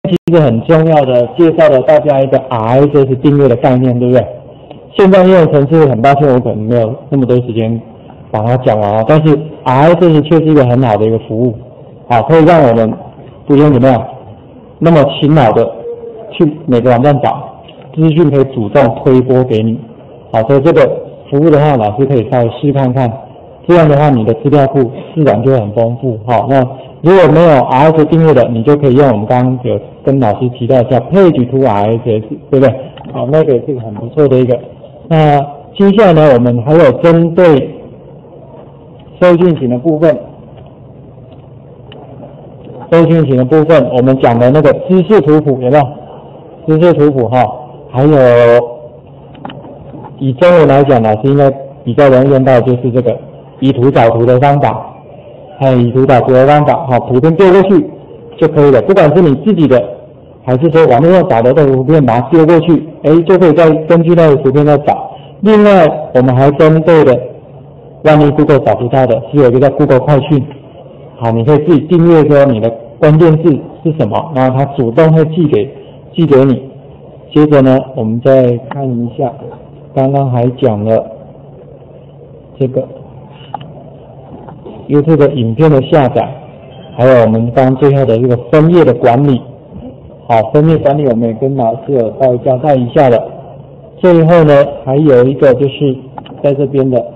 其实很重要的介绍了大家一个 RSS 订阅的概念，对不对？现在应用程式很抱歉我可能没有那么多时间把它讲完但是 RSS 却是一个很好的一个服务，可以让我们不用怎么样那么勤劳的去每个网站找资讯，可以主动推播给你。所以这个服务的话，老师可以稍微试看看，这样的话你的资料库自然就会很丰富。那如果没有 RSS 订阅的，你就可以用我们刚刚有跟老师提到叫 Page to RSS， 对不对？那个也是很不错的一个。那接下来呢，我们还有针对收讯型的部分，我们讲的那个知识图谱有没有？知识图谱还有以中文来讲，老师应该比较容易用到的就是这个以图找图的方法，以图找图的方法，图片丢过去就可以了。不管是你自己的，还是说网络上找到的图片，把它丢过去，就可以再根据那个图片再找。另外，我们还针对的，万一 Google 找不到的，是有一个叫 Google 快讯，你可以自己订阅说你的关键字是什么，然后它主动会寄给你。接着呢，我们再看一下，刚刚还讲了这个 YouTube 的影片的下载，还有我们刚刚最后的这个分页的管理。分页管理我们也跟老师有稍微交代一下的。最后呢，还有一个就是在这边的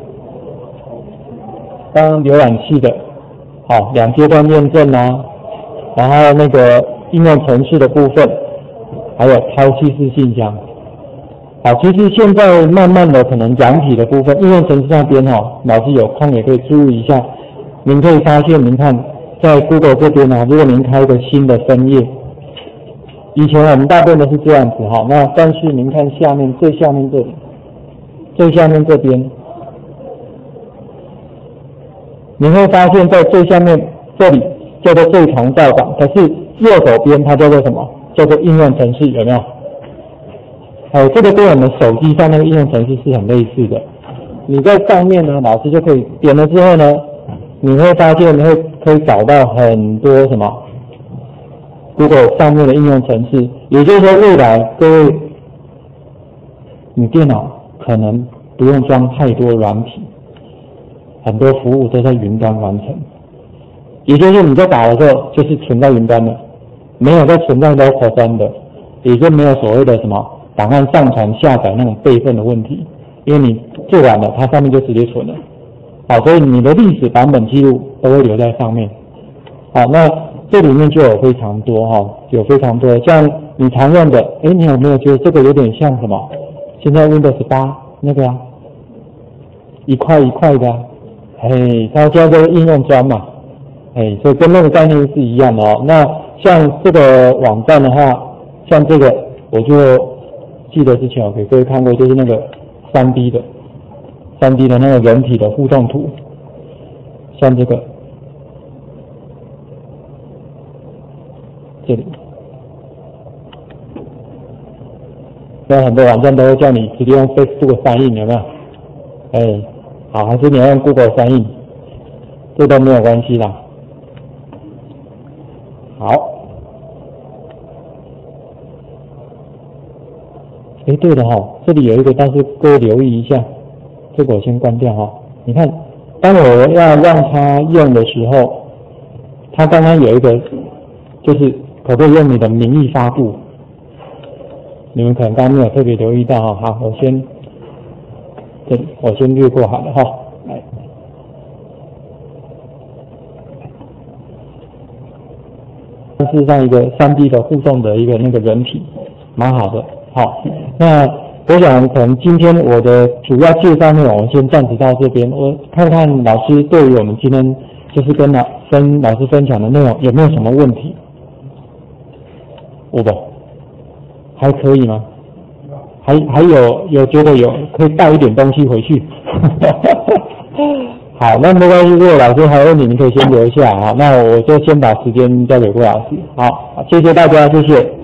刚刚浏览器的2阶段验证然后那个应用程式的部分，还有抛弃式信箱。其实现在慢慢的可能软体的部分，应用程式那边老师有空也可以注意一下。您可以发现，您看在 Google 这边如果您开一个新的分页，以前我们大部分都是这样子那但是您看下面最下面这里，最下面这边，你会发现在最下面这里叫做最长照档，可是右手边它叫做什么？叫做应用程式，有没有？这个跟我们手机上那个应用程式是很类似的。你在上面呢，老师就可以点了之后呢，你会发现可以找到很多什么 Google 上面的应用程式，也就是说未来各位你电脑可能不用装太多软体，很多服务都在云端完成，也就是你在打的时候就是存在云端的，没有在存在 local 端的，也就没有所谓的什么档案上传下载那种备份的问题，因为你做完了它上面就直接存了。所以你的历史版本记录都会留在上面。那这里面就有非常多有非常多像你常用的，你有没有觉得这个有点像什么？现在 Windows 8那个一块一块的它叫做应用砖嘛，所以跟那个概念是一样的那像这个网站的话，像这个我就记得之前我给各位看过，就是那个 3D 的那个人体的互动图，像这个这里，现在很多网站都会叫你直接用 Facebook 翻译，有没有？好，还是你要用 Google 翻译，这都没有关系啦。好，对了这里有一个，但是各位留意一下，这个我先关掉你看，当我要让它用的时候，它刚刚有一个就是可不可以用你的名义发布？你们可能刚刚没有特别留意到好，我先略过好了来，事实上一个 3D 的互动的一个那个人体，蛮好的。那我想可能今天我的主要介绍内容我先暂时到这边，我看看老师对于我们今天就是跟老师分享的内容有没有什么问题？还可以吗？还有觉得可以带一点东西回去？好，那没关系，如果老师还有问题，你可以先留下那我就先把时间交给郭老师。好，谢谢大家，谢谢。